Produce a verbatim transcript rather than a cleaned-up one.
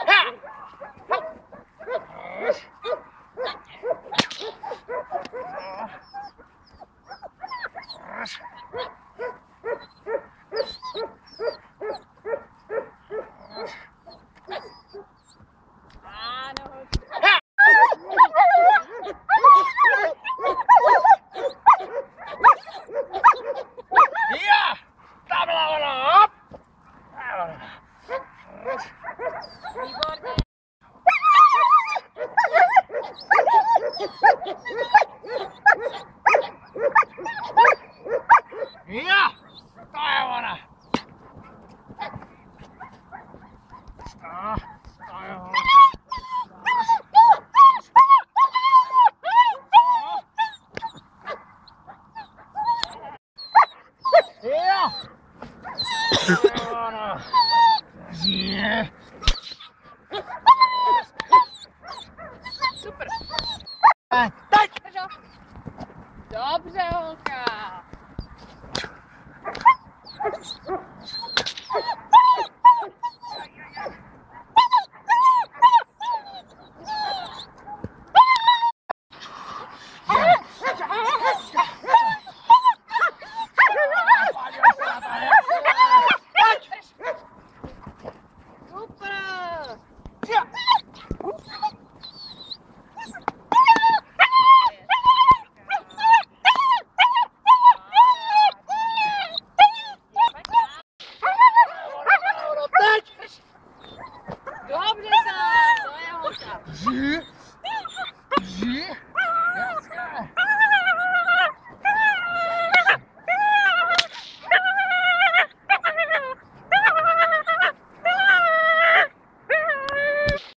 Ja, to je ona. To, to je ona. Ja, to je ona. Je. Super. Teď! Dobře, holka. Dobře, Sá, to je holka. Ži, ži, jasně.